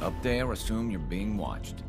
Up there, assume you're being watched.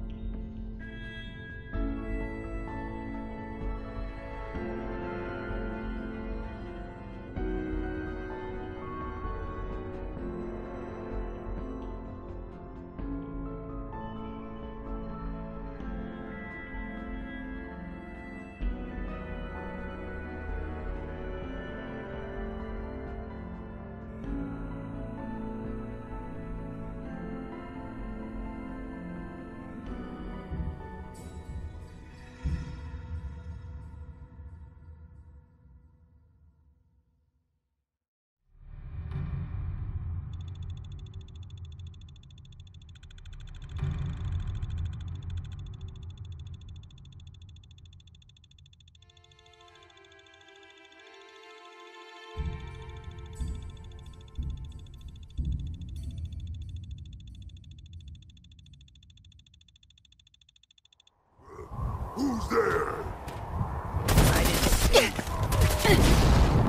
Who's there? I didn't see.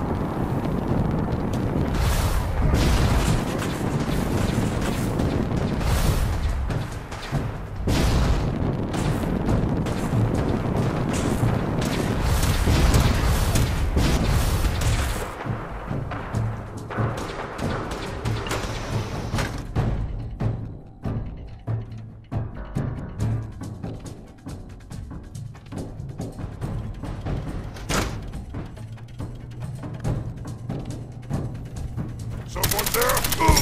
Someone there?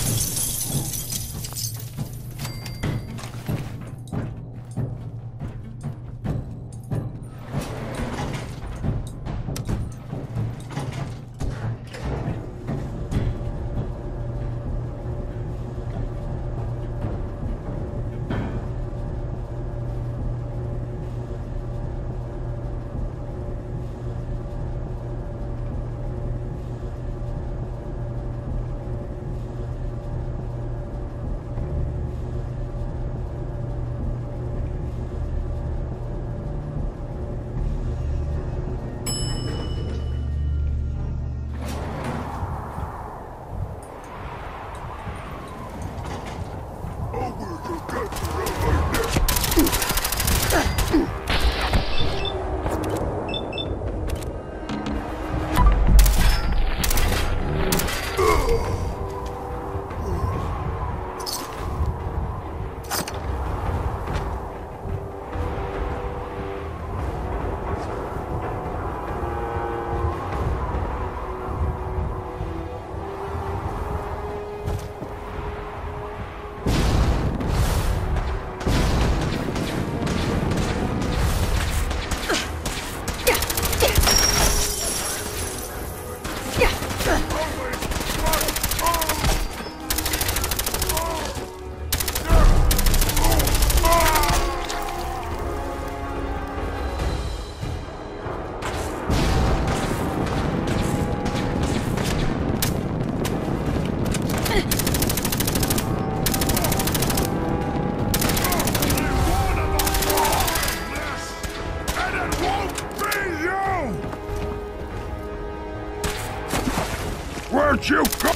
Where'd you go?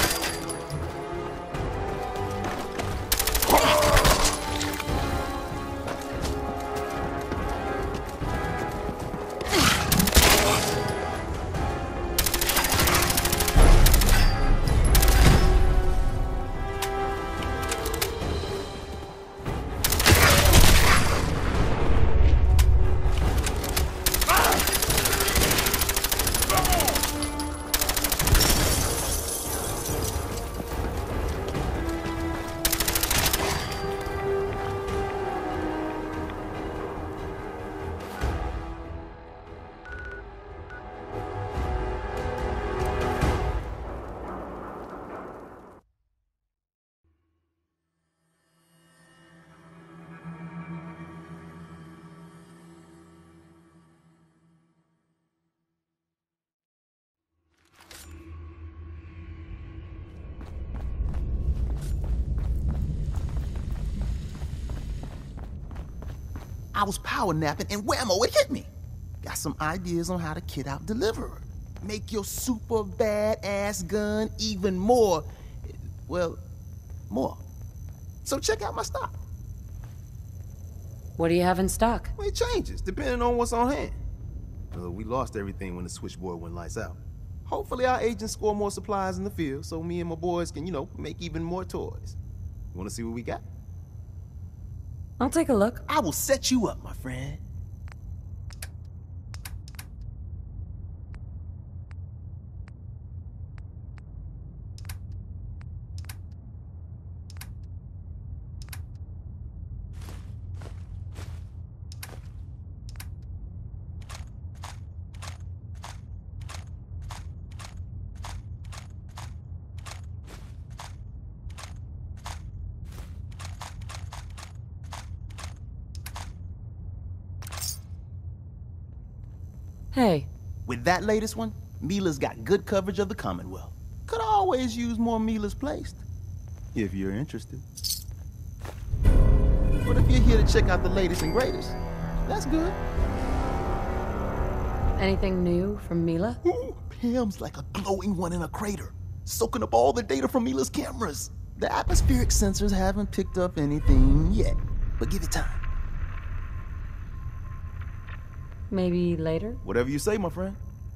I was power napping and whammo, it hit me. Got some ideas on how to kit out Deliverer. Make your super badass gun even more, well, more So check out my stock. What do you have in stock? Well, it changes depending on what's on hand. We lost everything when the switchboard went lights out. Hopefully our agents score more supplies in the field so me and my boys can, make even more toys. You want to see what we got? I'll take a look. I will set you up, my friend. Hey. With that latest one, Mila's got good coverage of the Commonwealth. Could always use more Mila's placed, if you're interested. But if you're here to check out the latest and greatest, that's good. Anything new from Mila? Ooh, Pam's like a glowing one in a crater, soaking up all the data from Mila's cameras. The atmospheric sensors haven't picked up anything yet, but give it time. Maybe later? Whatever you say, my friend.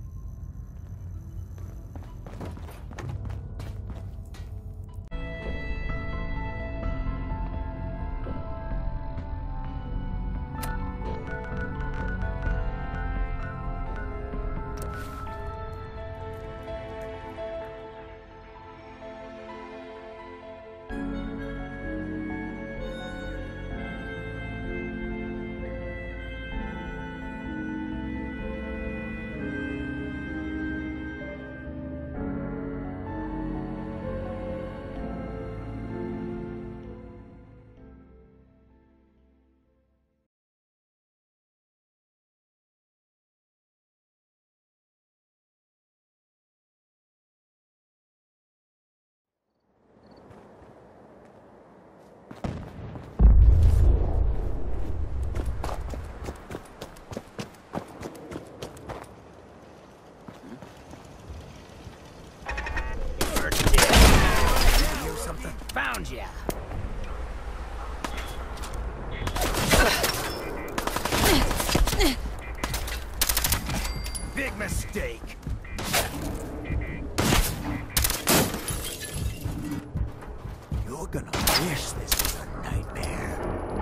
Found ya. Big mistake. You're gonna wish this was a nightmare.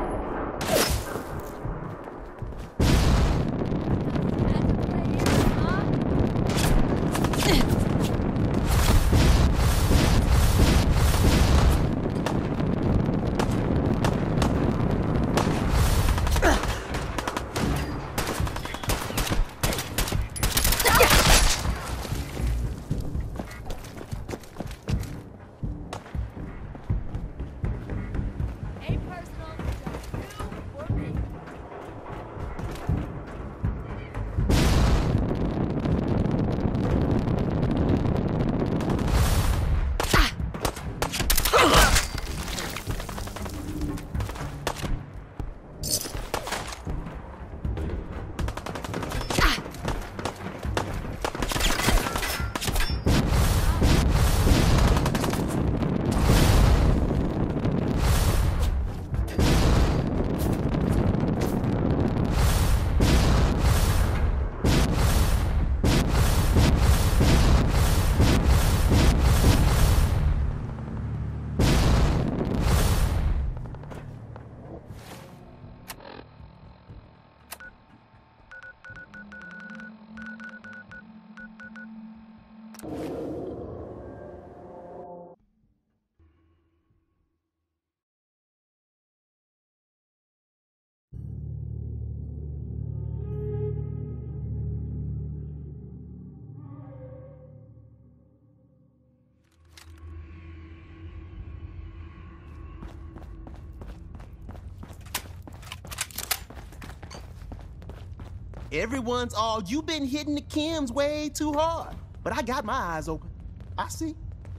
Everyone's all, you've been hitting the chems way too hard. But I got my eyes open. I see.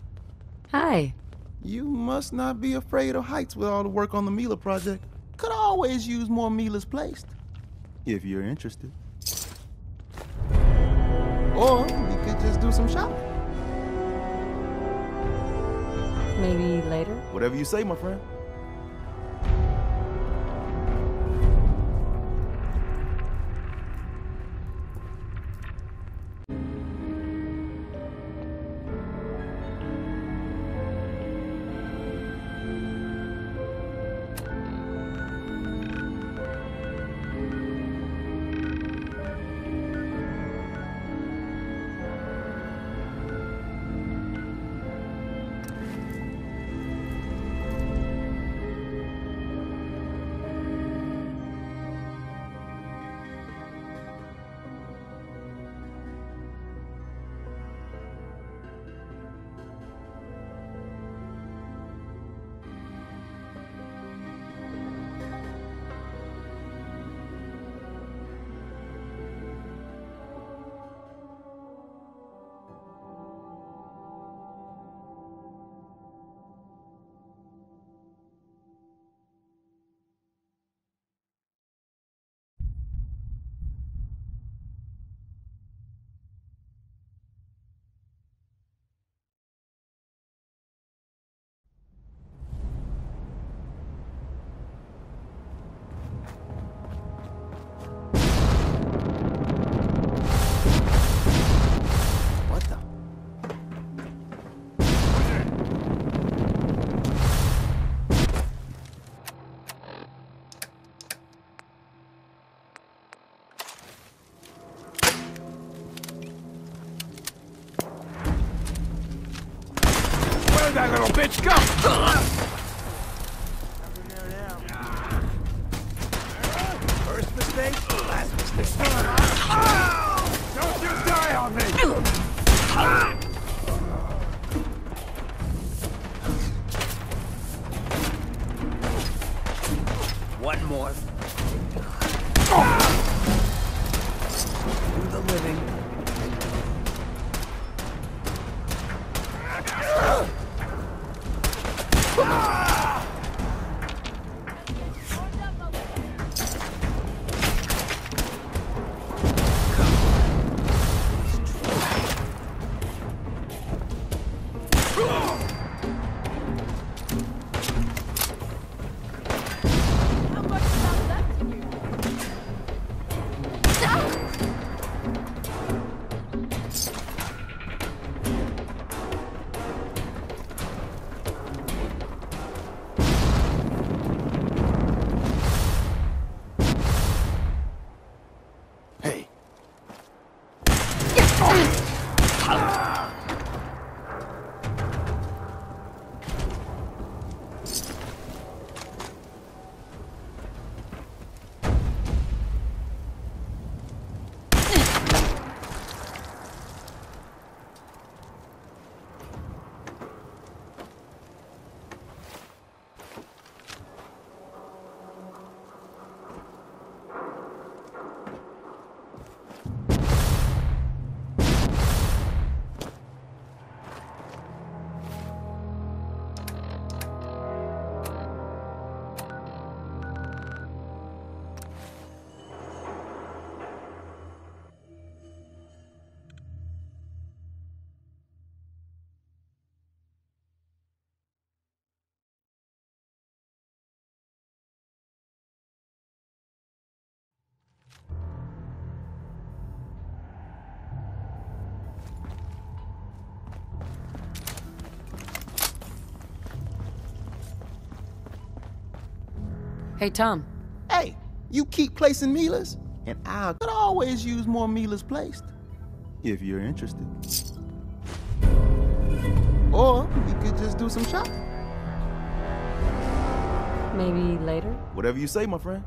Hi. You must not be afraid of heights with all the work on the Mila project. Could always use more Mila's placed, if you're interested. Or we could just do some shopping. Maybe later? Whatever you say, my friend. First mistake, last mistake. Don't you die on me! One more. Do the living. Hey. Hey, Tom. Hey, you keep placing Milas, and I could always use more Milas placed. If you're interested. Or we could just do some shopping. Maybe later? Whatever you say, my friend.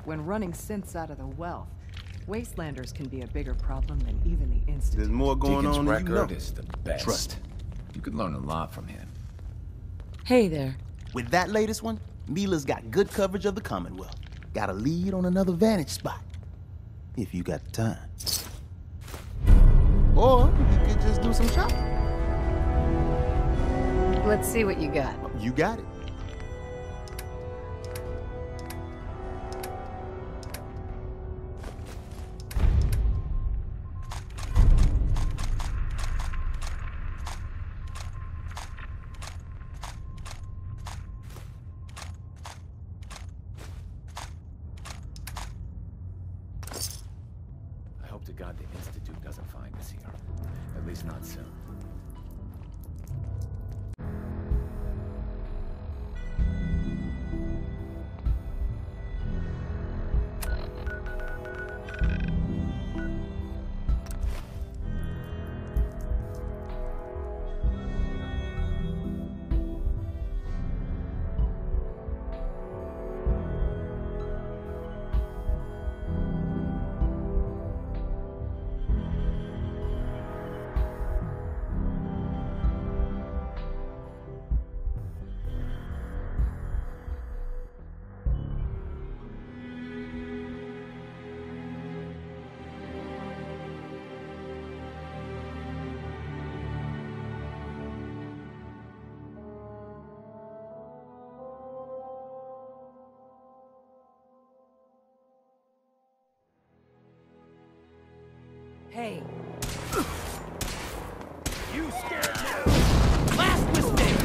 When running synths out of the wealth, Wastelanders can be a bigger problem than even the Institute. There's more going Deacon's on than you know. record is the best. Trust. You could learn a lot from him. Hey there. With that latest one, Mila's got good coverage of the Commonwealth. Got a lead on another vantage spot. If you got the time. Or you could just do some shopping. Let's see what you got. You got it. I hope to God the Institute doesn't find us here. At least not soon. Hey, You scared now? last mistake!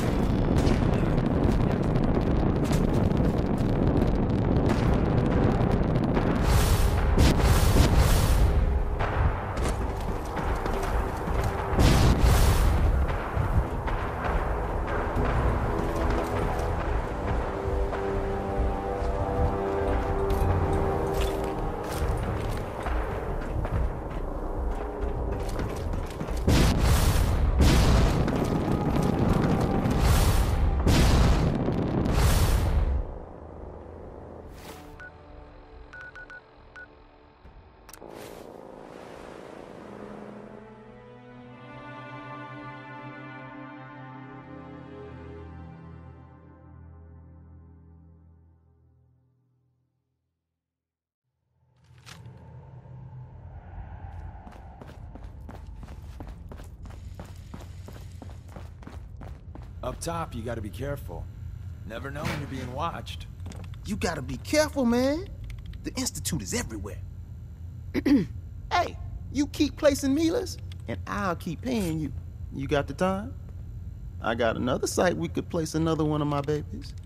Up top, you gotta be careful. Never know when you're being watched. You gotta be careful, man. The Institute is everywhere. Hey, you keep placing Milas, and I'll keep paying you. You got the time? I got another site we could place another one of my babies.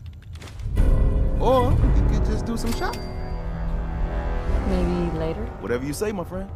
Or we could just do some shopping. Maybe later? Whatever you say, my friend.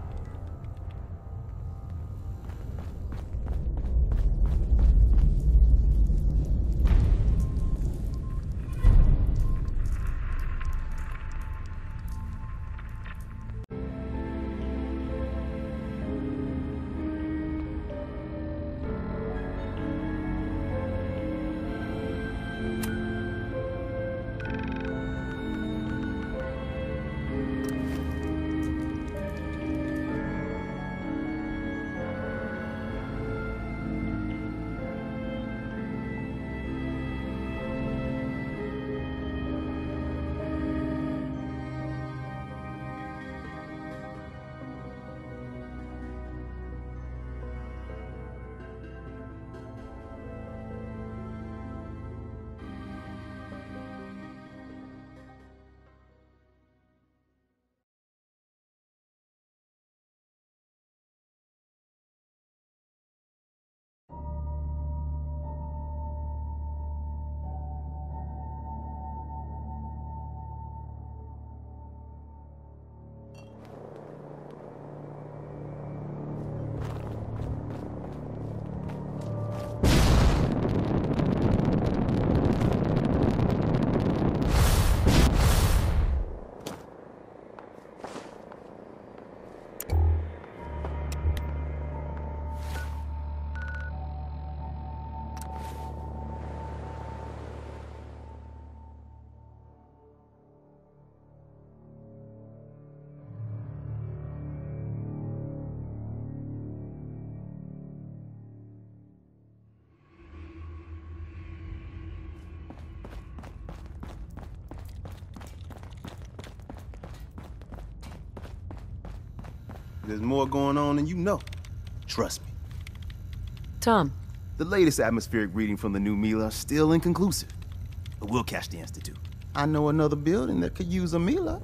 There's more going on than you know. Trust me. Tom, The latest atmospheric reading from the new Mila is still inconclusive. But we'll catch the Institute. I know another building that could use a Mila.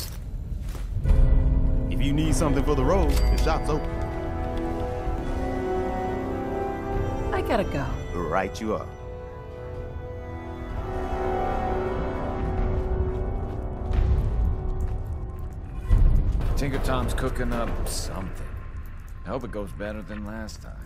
If you need something for the road, the shop's open. I gotta go. Right you are. Tinker Tom's cooking up something. I hope it goes better than last time.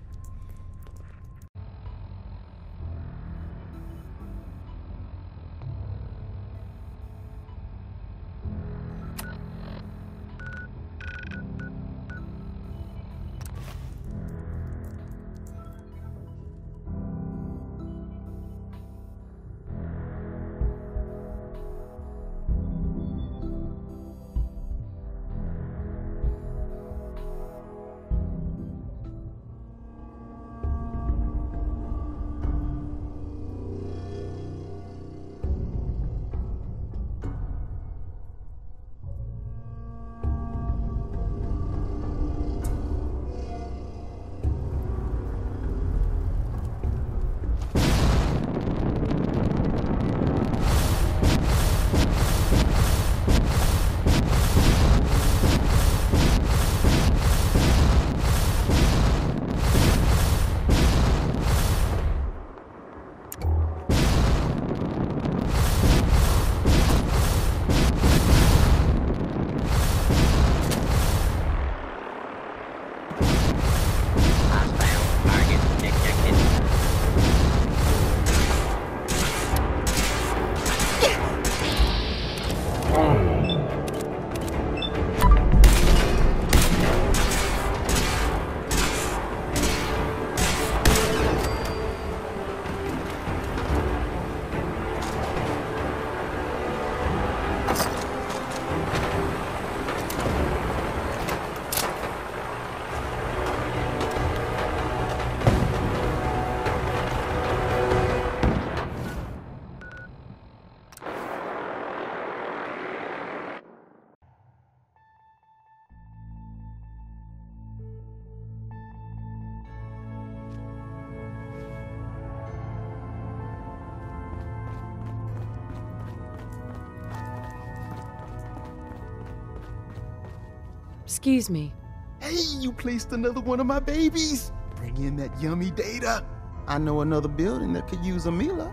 Excuse me. Hey, you placed another one of my babies. Bring in that yummy data. I know another building that could use a Mila.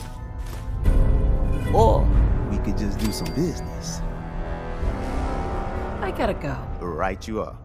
Or we could just do some business. I gotta go. Right you are.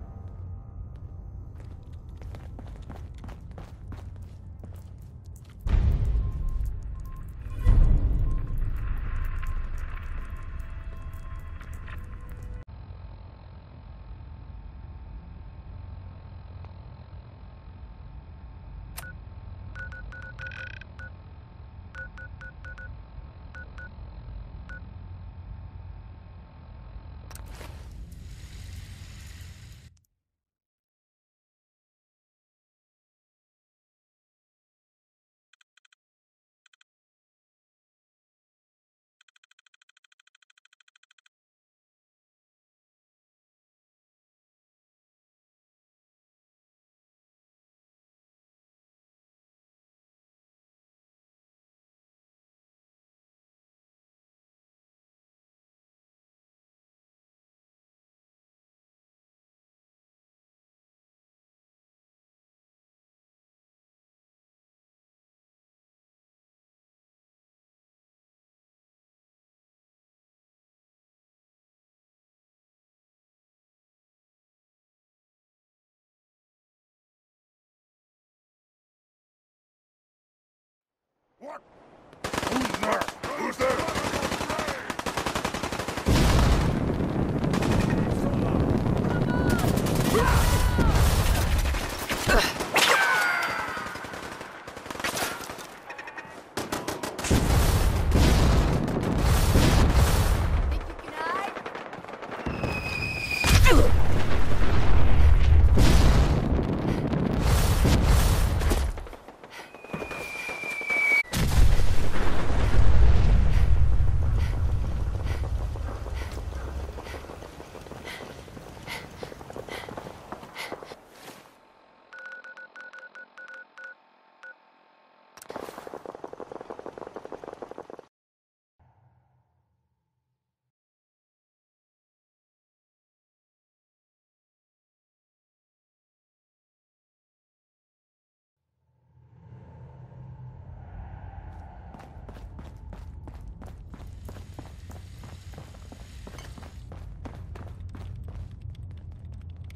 What? Who's there? Who's there?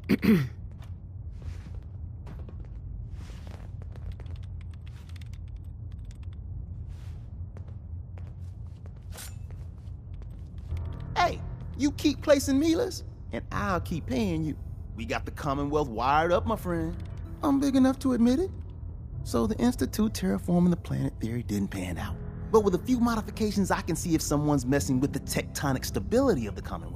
Hey, you keep placing Milas, and I'll keep paying you. We got the Commonwealth wired up, my friend. I'm big enough to admit it. So the Institute terraforming the planet theory didn't pan out. But with a few modifications, I can see if someone's messing with the tectonic stability of the Commonwealth.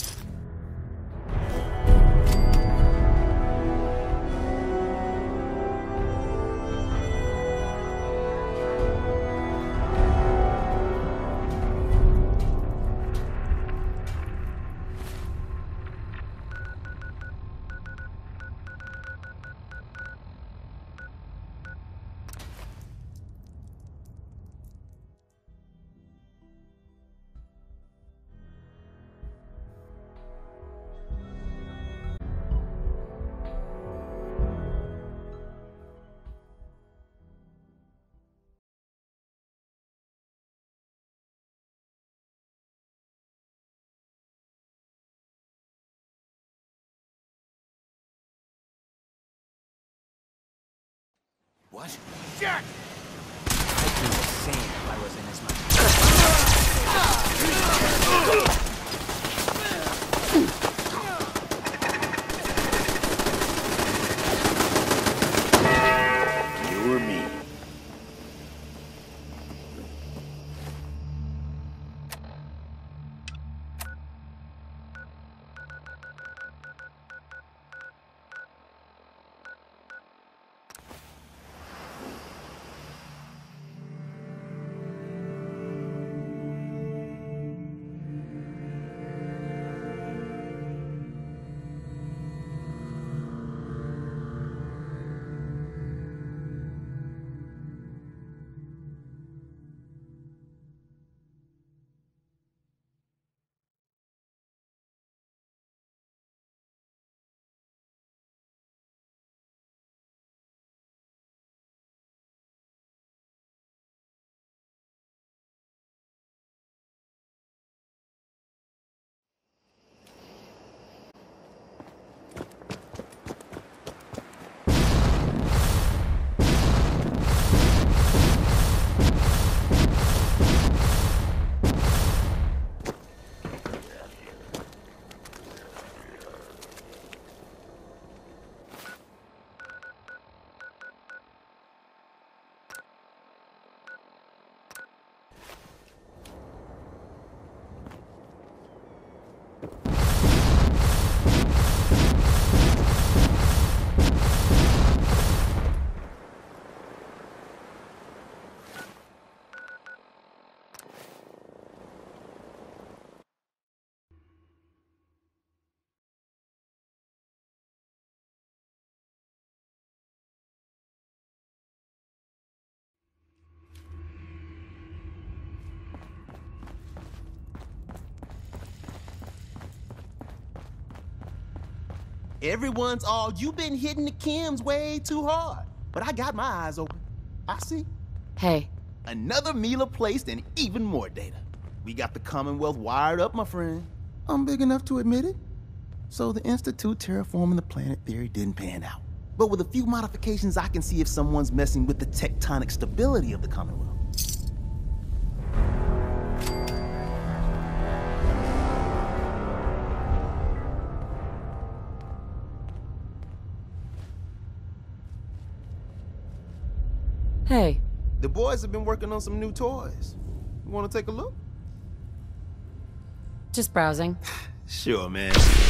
What? Jack! I'd do the same if I was in his mind. You or me? Everyone's all, you've been hitting the chems way too hard. But I got my eyes open. I see. Hey, Another Mila placed and even more data. We got the Commonwealth wired up, my friend. I'm big enough to admit it. So the Institute terraforming the planet theory didn't pan out. But with a few modifications, I can see if someone's messing with the tectonic stability of the Commonwealth. hey, The boys have been working on some new toys. You want to take a look? just browsing. Sure, man.